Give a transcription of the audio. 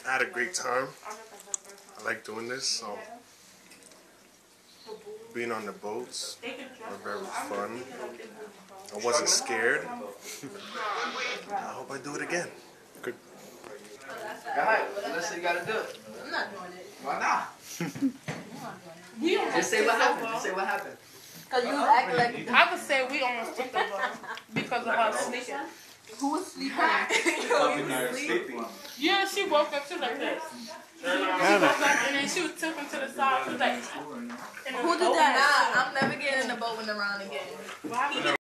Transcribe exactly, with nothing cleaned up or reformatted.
I had a great time. I like doing this. Um, being on the boats were very fun. I wasn't scared. I hope I do it again. Good. Go ahead. Let's say you gotta do it. I'm not doing it. Why not? We almost Just say what happened. Just say what happened. Cause you act like I could say we almost took the ball because of her sleeping. who was sleeping? Sleeping. Yeah, she woke up. She was like this. She woke up and then she was tilting to the side. She was like, Who did that? Nah, I'm never getting in the boat with around again. Why?